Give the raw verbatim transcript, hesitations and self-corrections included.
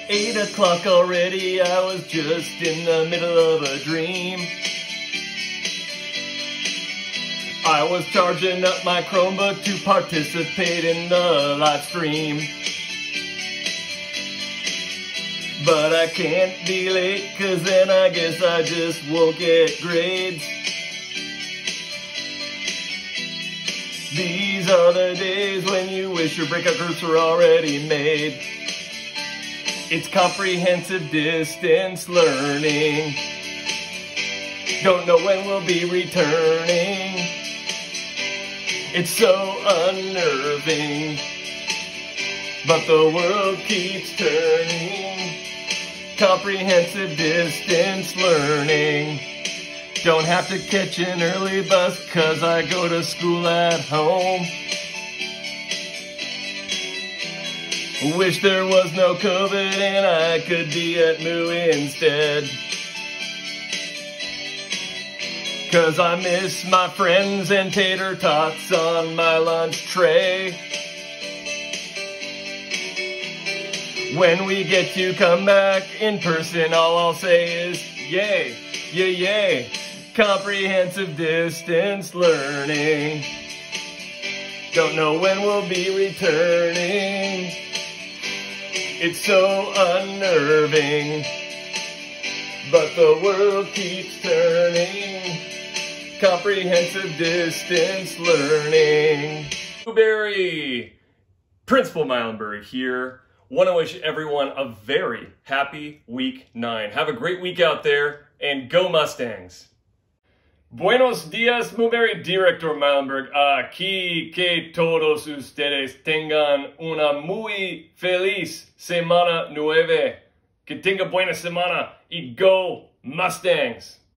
Eight o'clock already, I was just in the middle of a dream. I was charging up my Chromebook to participate in the live stream. But I can't be late, cause then I guess I just won't get grades. These are the days when you wish your breakout groups were already made. It's comprehensive distance learning. Don't know when we'll be returning. It's so unnerving, but the world keeps turning. Comprehensive distance learning. Don't have to catch an early bus, cause I go to school at home. Wish there was no COVID and I could be at M U instead. Cause I miss my friends and tater tots on my lunch tray. When we get to come back in person, all I'll say is yay, yay, yay. Comprehensive distance learning. Don't know when we'll be returning. It's so unnerving, but the world keeps turning. Comprehensive distance learning. Newberry, Principal Milenberry here. Want to wish everyone a very happy week nine. Have a great week out there, and go Mustangs. Buenos dias, Newberry, Director Milenberg. Aquí que todos ustedes tengan una muy feliz semana nueve. Que tenga buena semana y go Mustangs.